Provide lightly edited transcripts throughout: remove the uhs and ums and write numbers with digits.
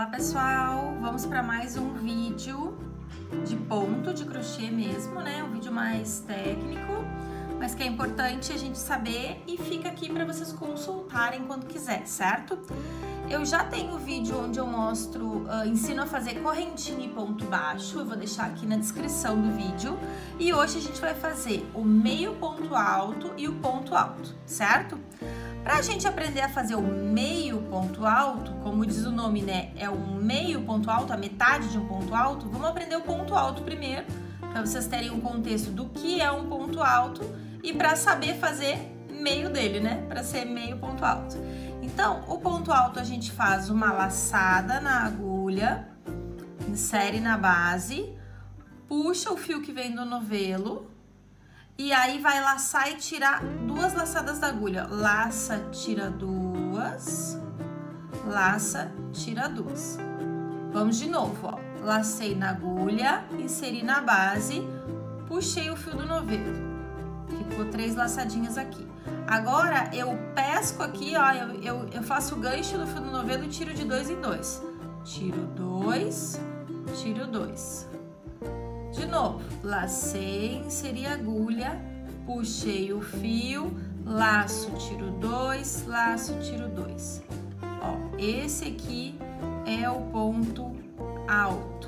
Olá pessoal, vamos para mais um vídeo de ponto de crochê mesmo, né? Um vídeo mais técnico, mas que é importante a gente saber e fica aqui para vocês consultarem quando quiser, certo? Eu já tenho vídeo onde eu mostro, ensino a fazer correntinha e ponto baixo, eu vou deixar aqui na descrição do vídeo. E hoje a gente vai fazer o meio ponto alto e o ponto alto, certo? Pra gente aprender a fazer o meio ponto alto, como diz o nome, né? É um meio ponto alto, a metade de um ponto alto. Vamos aprender o ponto alto primeiro, para vocês terem um contexto do que é um ponto alto e para saber fazer meio dele, né? Para ser meio ponto alto. Então, o ponto alto a gente faz uma laçada na agulha, insere na base, puxa o fio que vem do novelo. E aí vai laçar e tirar duas laçadas da agulha. Laça, tira duas. Laça, tira duas. Vamos de novo, ó. Lacei na agulha, inseri na base, puxei o fio do novelo. Ficou 3 laçadinhas aqui. Agora eu pesco aqui, ó, eu faço o gancho do fio do novelo e tiro de 2 em 2. Tiro 2, tiro 2. De novo, lacei, inseri a agulha, puxei o fio, laço, tiro 2, laço, tiro 2. Ó, esse aqui é o ponto alto,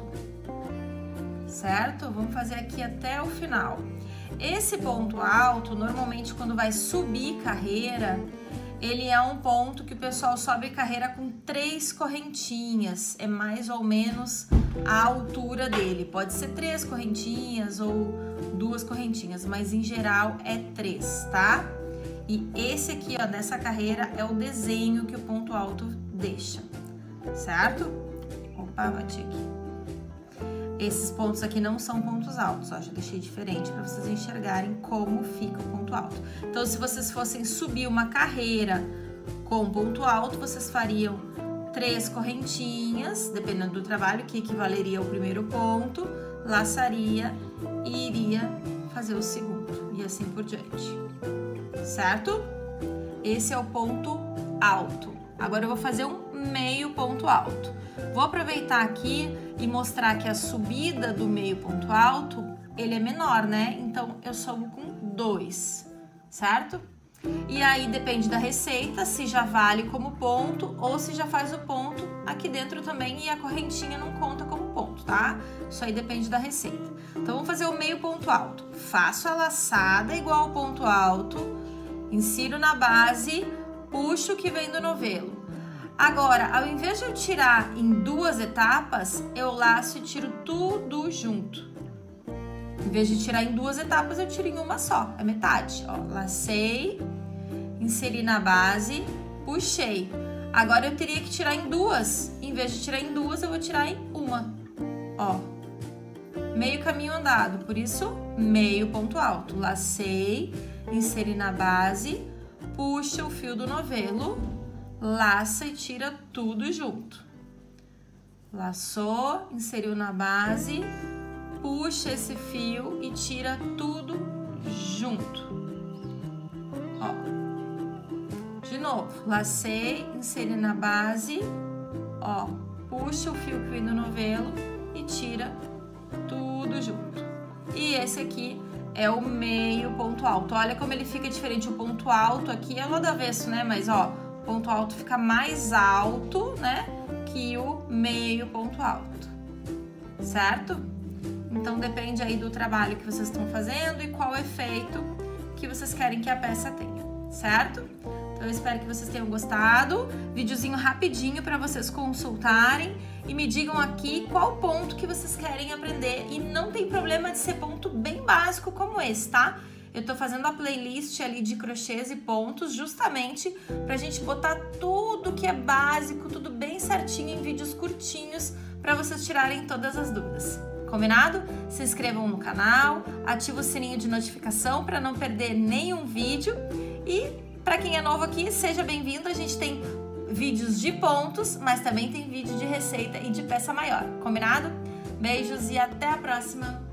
certo? Vamos fazer aqui até o final. Esse ponto alto, normalmente quando vai subir carreira, ele é um ponto que o pessoal sobe carreira com 3 correntinhas, é mais ou menos a altura dele. Pode ser 3 correntinhas ou 2 correntinhas, mas em geral é 3, tá? E esse aqui, ó, dessa carreira é o desenho que o ponto alto deixa, certo? Opa, bati aqui. Esses pontos aqui não são pontos altos, ó, já deixei diferente para vocês enxergarem como fica o ponto alto. Então, se vocês fossem subir uma carreira com ponto alto, vocês fariam 3 correntinhas, dependendo do trabalho, que equivaleria ao primeiro ponto, laçaria e iria fazer o segundo, e assim por diante, certo? Esse é o ponto alto. Agora eu vou fazer um meio ponto alto. Vou aproveitar aqui e mostrar que a subida do meio ponto alto, ele é menor, né? Então, eu subo com 2, certo? E aí, depende da receita, se já vale como ponto ou se já faz o ponto aqui dentro também e a correntinha não conta como ponto, tá? Isso aí depende da receita. Então, vamos fazer o meio ponto alto. Faço a laçada igual ao ponto alto, insiro na base, puxo o que vem do novelo. Agora, ao invés de eu tirar em 2 etapas, eu laço e tiro tudo junto. Em vez de tirar em 2 etapas, eu tiro em uma só, é metade. Ó, lacei, inseri na base, puxei. Agora, eu teria que tirar em 2. Em vez de tirar em 2, eu vou tirar em uma. Ó, meio caminho andado, por isso, meio ponto alto. Lacei, inseri na base, puxa o fio do novelo, laça e tira tudo junto. Laçou, inseriu na base, puxa esse fio e tira tudo junto. Ó, de novo, lacei, inseri na base, ó, puxa o fio que vem do novelo e tira tudo junto. E esse aqui é o meio ponto alto. Olha como ele fica diferente. O ponto alto aqui é lá do avesso, né? Mas, ó, o ponto alto fica mais alto, né? Que o meio ponto alto, certo? Então, depende aí do trabalho que vocês estão fazendo e qual efeito que vocês querem que a peça tenha, certo? Então, eu espero que vocês tenham gostado. Videozinho rapidinho para vocês consultarem e me digam aqui qual ponto que vocês querem aprender. E não tem problema de ser ponto bem básico como esse, tá? Eu tô fazendo a playlist ali de crochês e pontos justamente pra gente botar tudo que é básico, tudo bem certinho em vídeos curtinhos pra vocês tirarem todas as dúvidas. Combinado? Se inscrevam no canal, ativa o sininho de notificação para não perder nenhum vídeo. E para quem é novo aqui, seja bem-vindo. A gente tem vídeos de pontos, mas também tem vídeo de receita e de peça maior. Combinado? Beijos e até a próxima!